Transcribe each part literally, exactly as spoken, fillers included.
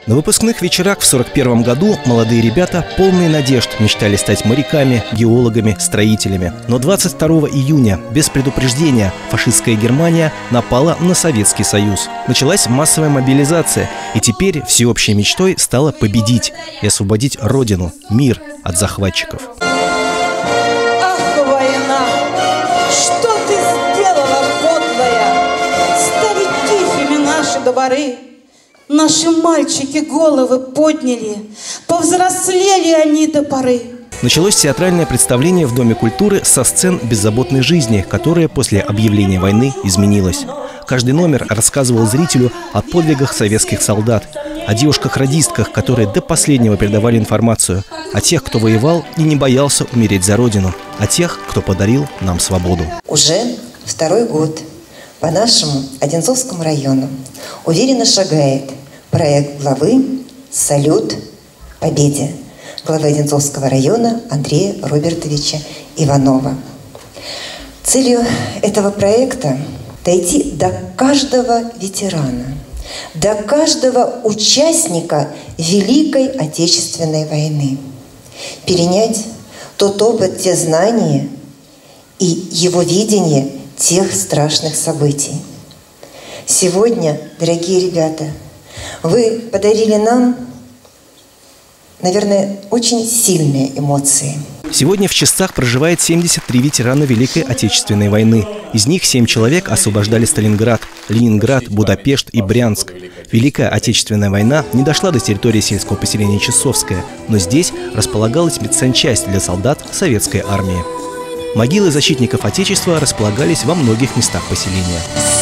На выпускных вечерах в сорок первом году молодые ребята, полные надежд, мечтали стать моряками, геологами, строителями. Но двадцать второго июня, без предупреждения, фашистская Германия напала на Советский Союз. Началась массовая мобилизация, и теперь всеобщей мечтой стало победить и освободить Родину, мир от захватчиков. Ах, война! Что ты сделала, подлая? Стали тихими наши дворы. Наши мальчики головы подняли, повзрослели они до поры. Началось театральное представление в Доме культуры со сцен беззаботной жизни, которая после объявления войны изменилась. Каждый номер рассказывал зрителю о подвигах советских солдат, о девушках-радистках, которые до последнего передавали информацию, о тех, кто воевал и не боялся умереть за Родину, о тех, кто подарил нам свободу. Уже второй год по нашему Одинцовскому району уверенно шагает проект главы «Салют Победе» главы Одинцовского района Андрея Робертовича Иванова. Целью этого проекта – дойти до каждого ветерана, до каждого участника Великой Отечественной войны, перенять тот опыт, те знания и его видение тех страшных событий. Сегодня, дорогие ребята, вы подарили нам, наверное, очень сильные эмоции. Сегодня в Чистах проживает семьдесят три ветерана Великой Отечественной войны. Из них семь человек освобождали Сталинград, Ленинград, Будапешт и Брянск. Великая Отечественная война не дошла до территории сельского поселения Часовское, но здесь располагалась медсанчасть для солдат советской армии. Могилы защитников Отечества располагались во многих местах поселения.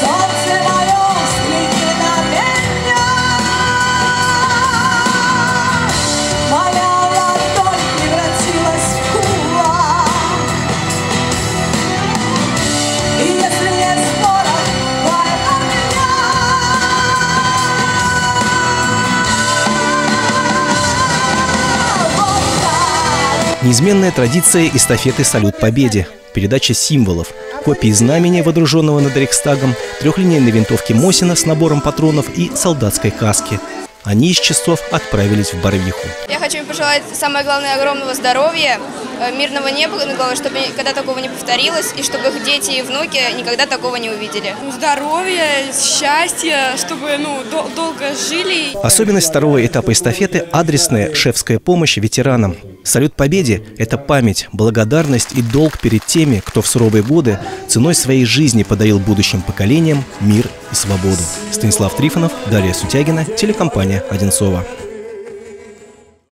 Неизменная традиция эстафеты «Салют Победе». Передача символов, копии знамени, водруженного над Рейхстагом, трехлинейной винтовки Мосина с набором патронов и солдатской каски. Они из Чистов отправились в Барвиху. Я хочу им пожелать, самое главное, огромного здоровья, мирного неба над головой, чтобы никогда такого не повторилось, и чтобы их дети и внуки никогда такого не увидели. Здоровья, счастья, чтобы ну, дол- долго жили. Особенность второго этапа эстафеты – адресная шефская помощь ветеранам. Салют Победе – это память, благодарность и долг перед теми, кто в суровые годы ценой своей жизни подарил будущим поколениям мир и свободу. Станислав Трифонов, Дарья Сутягина, телекомпания «Одинцово».